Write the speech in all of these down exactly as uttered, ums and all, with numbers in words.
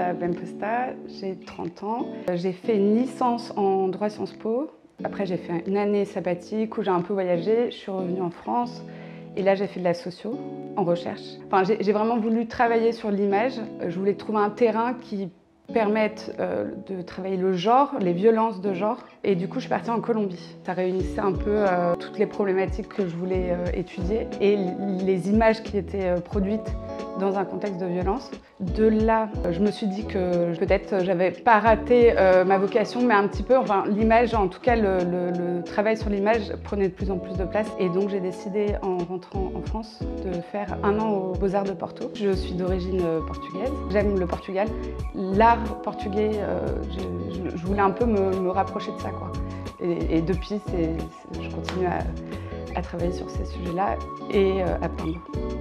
Linda Bemposta, j'ai trente ans. J'ai fait une licence en droit Sciences Po. Après, j'ai fait une année sabbatique où j'ai un peu voyagé. Je suis revenue en France et là, j'ai fait de la socio en recherche. Enfin, j'ai vraiment voulu travailler sur l'image. Je voulais trouver un terrain qui permette euh, de travailler le genre, les violences de genre. Et du coup, je suis partie en Colombie. Ça réunissait un peu euh, toutes les problématiques que je voulais euh, étudier et les images qui étaient euh, produites dans un contexte de violence. De là, je me suis dit que peut-être j'avais pas raté euh, ma vocation, mais un petit peu, enfin l'image, en tout cas le, le, le travail sur l'image prenait de plus en plus de place. Et donc j'ai décidé en rentrant en France de faire un an aux Beaux-Arts de Porto. Je suis d'origine portugaise, j'aime le Portugal. L'art portugais, euh, je, je, je voulais un peu me, me rapprocher de ça, quoi. Et, et depuis, c'est, c'est, je continue à, à travailler sur ces sujets-là et euh, à peindre.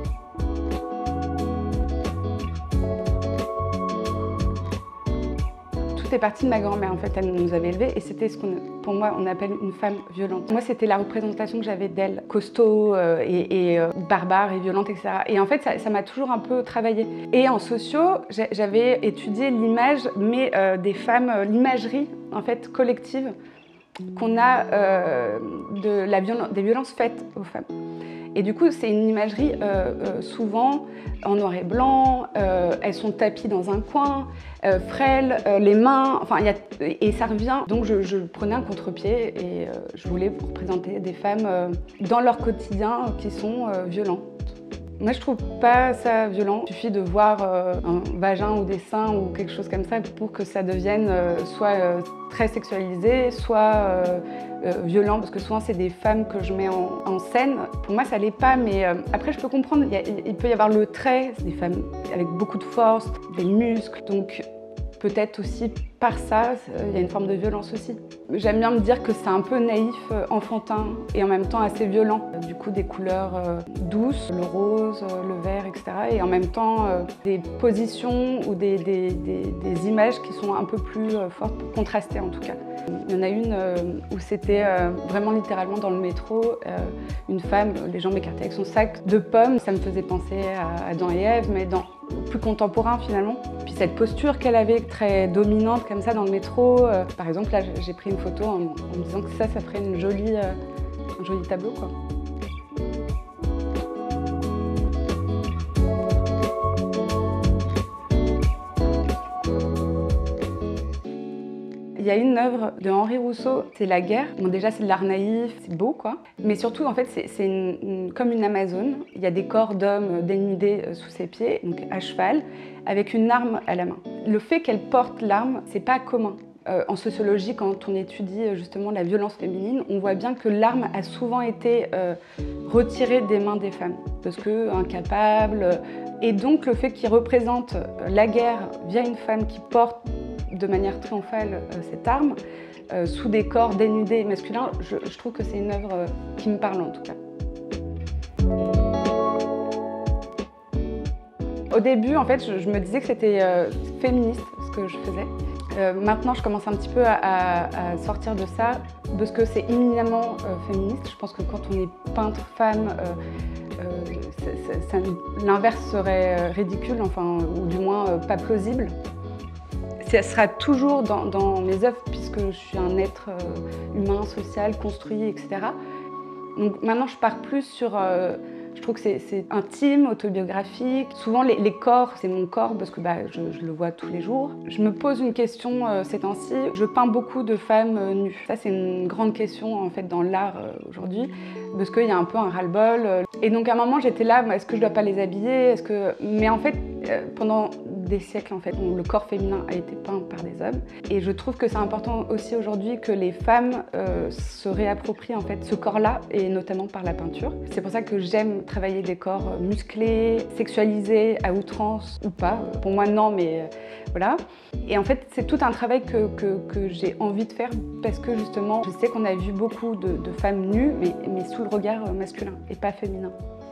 C'est partie de ma grand-mère, en fait, elle nous avait élevés et c'était ce qu'on, pour moi, on appelle une femme violente. Moi, c'était la représentation que j'avais d'elle, costaud euh, et, et euh, barbare et violente, et cetera. Et en fait, ça m'a toujours un peu travaillé. Et en socio, j'avais étudié l'image, mais euh, des femmes, euh, l'imagerie, en fait, collective qu'on a euh, de la viol- des violences faites aux femmes. Et du coup, c'est une imagerie euh, euh, souvent en noir et blanc, euh, elles sont tapies dans un coin, euh, frêles, euh, les mains, enfin, y a, et ça revient. Donc je, je prenais un contre-pied et euh, je voulais représenter des femmes euh, dans leur quotidien qui sont euh, violentes. Moi, je trouve pas ça violent. Il suffit de voir euh, un vagin ou des seins ou quelque chose comme ça pour que ça devienne euh, soit euh, très sexualisé, soit euh, euh, violent, parce que souvent, c'est des femmes que je mets en, en scène. Pour moi, ça l'est pas, mais euh, après, je peux comprendre. Il, y a, il peut y avoir le trait, c'est des femmes avec beaucoup de force, des muscles, donc peut-être aussi par ça, il y a une forme de violence aussi. J'aime bien me dire que c'est un peu naïf, enfantin et en même temps assez violent. Du coup, des couleurs douces, le rose, le vert, et cetera. Et en même temps, des positions ou des, des, des, des images qui sont un peu plus fortes, pour contraster en tout cas. Il y en a une où c'était vraiment littéralement dans le métro, une femme, les jambes écartées avec son sac de pommes. Ça me faisait penser à Adam et Ève, mais dans plus contemporain finalement. Puis cette posture qu'elle avait très dominante comme ça dans le métro. Euh, par exemple, là j'ai pris une photo en, en me disant que ça, ça ferait une jolie, euh, un joli tableau, quoi. Il y a une œuvre de Henri Rousseau, c'est La guerre. Bon, déjà, c'est de l'art naïf, c'est beau, quoi. Mais surtout, en fait, c'est une, une, comme une Amazone. Il y a des corps d'hommes dénudés sous ses pieds, donc à cheval, avec une arme à la main. Le fait qu'elle porte l'arme, c'est pas commun. Euh, en sociologie, quand on étudie justement la violence féminine, on voit bien que l'arme a souvent été euh, retirée des mains des femmes, parce que incapable. Et donc, le fait qu'il représente la guerre via une femme qui porte de manière triomphale euh, cette arme, euh, sous des corps dénudés masculins, je, je trouve que c'est une œuvre euh, qui me parle en tout cas. Au début, en fait, je, je me disais que c'était euh, féministe ce que je faisais. Euh, maintenant, je commence un petit peu à, à, à sortir de ça, parce que c'est éminemment euh, féministe. Je pense que quand on est peintre femme, euh, euh, l'inverse serait ridicule, enfin, ou du moins euh, pas plausible. Ça sera toujours dans, dans mes œuvres, puisque je suis un être euh, humain, social, construit, et cetera. Donc maintenant, je pars plus sur... Euh, je trouve que c'est intime, autobiographique. Souvent, les, les corps, c'est mon corps, parce que bah, je, je le vois tous les jours. Je me pose une question euh, ces temps-ci. Je peins beaucoup de femmes euh, nues. Ça, c'est une grande question, en fait, dans l'art euh, aujourd'hui, parce qu'il y a un peu un ras-le-bol. Et donc, à un moment, j'étais là, est-ce que je dois pas les habiller? Est-ce que... Mais en fait, euh, pendant des siècles, en fait, le corps féminin a été peint par des hommes. Et je trouve que c'est important aussi aujourd'hui que les femmes euh, se réapproprient, en fait, ce corps-là, et notamment par la peinture. C'est pour ça que j'aime travailler des corps musclés, sexualisés, à outrance ou pas. Pour moi, non, mais euh, voilà. Et en fait, c'est tout un travail que, que, que j'ai envie de faire parce que justement, je sais qu'on a vu beaucoup de, de femmes nues, mais, mais sous le regard masculin et pas féminin.